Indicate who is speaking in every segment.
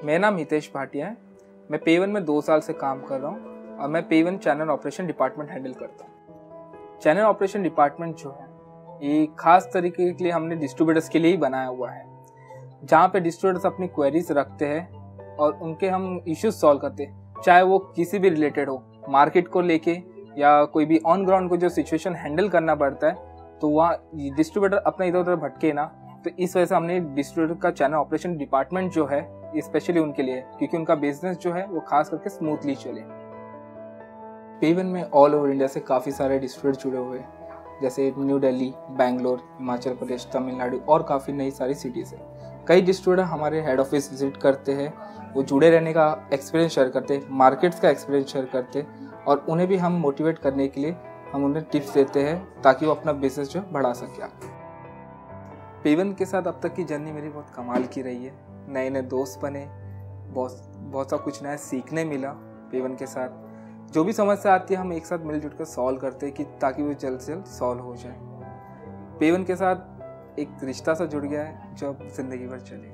Speaker 1: मेरा नाम हितेश भाटिया है। मैं पे1 में 2 साल से काम कर रहा हूँ और मैं पे1 चैनल ऑपरेशन डिपार्टमेंट हैंडल करता हूँ। चैनल ऑपरेशन डिपार्टमेंट जो है ये खास तरीके के लिए हमने डिस्ट्रीब्यूटर्स के लिए ही बनाया हुआ है, जहाँ पे डिस्ट्रीब्यूटर्स अपनी क्वेरीज रखते हैं और उनके हम इश्यूज सॉल्व करते हैं, चाहे वो किसी भी रिलेटेड हो, मार्केट को लेके या कोई भी ऑन ग्राउंड को जो सिचुएशन हैंडल करना पड़ता है, तो वहाँ डिस्ट्रीब्यूटर अपना इधर उधर भटके ना। तो इस वजह से हमने डिस्ट्रीब्यूटर का चैनल ऑपरेशन डिपार्टमेंट जो है स्पेशली उनके लिए, क्योंकि उनका बिजनेस जो है वो खास करके स्मूथली चले। पे1 में ऑल ओवर इंडिया से काफ़ी सारे डिस्ट्रीब्यूटर जुड़े हुए हैं, जैसे न्यू दिल्ली, बैंगलोर, हिमाचल प्रदेश, तमिलनाडु और काफ़ी नई सारी सिटीज़ है। कई डिस्ट्रीब्यूटर हमारे हेड ऑफिस विजिट करते हैं, वो जुड़े रहने का एक्सपीरियंस शेयर करते हैं, मार्केट्स का एक्सपीरियंस शेयर करते हैं और उन्हें भी हम मोटिवेट करने के लिए हम उन्हें टिप्स देते हैं ताकि वो अपना बिजनेस जो बढ़ा सके। पे1 के साथ अब तक की जर्नी मेरी बहुत कमाल की रही है। नए नए दोस्त बने, बहुत सा कुछ नया सीखने मिला। पे1 के साथ जो भी समस्या आती है हम एक साथ मिलजुल कर सॉल्व करते हैं कि ताकि वो जल्द से जल्द सॉल्व हो जाए। पे1 के साथ एक रिश्ता सा जुड़ गया है जो अब जिंदगी भर चलेगा।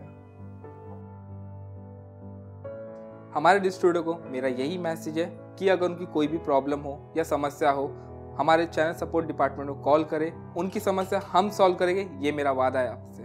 Speaker 1: हमारे डिस्ट्रीब्यूटर को मेरा यही मैसेज है कि अगर उनकी कोई भी प्रॉब्लम हो या समस्या हो, हमारे चैनल सपोर्ट डिपार्टमेंट को कॉल करें, उनकी समस्या हम सॉल्व करेंगे, ये मेरा वादा है आपसे।